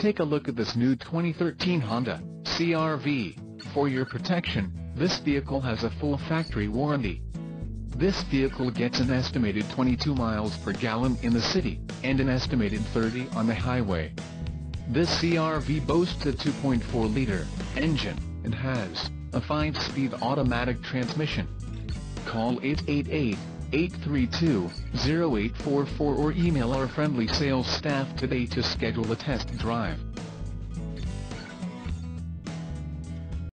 Take a look at this new 2013 Honda CR-V. For your protection, this vehicle has a full factory warranty. This vehicle gets an estimated 22 miles per gallon in the city, and an estimated 30 on the highway. This CR-V boasts a 2.4-liter engine, and has a 5-speed automatic transmission. Call 888-832-0844 or email our friendly sales staff today to schedule a test drive.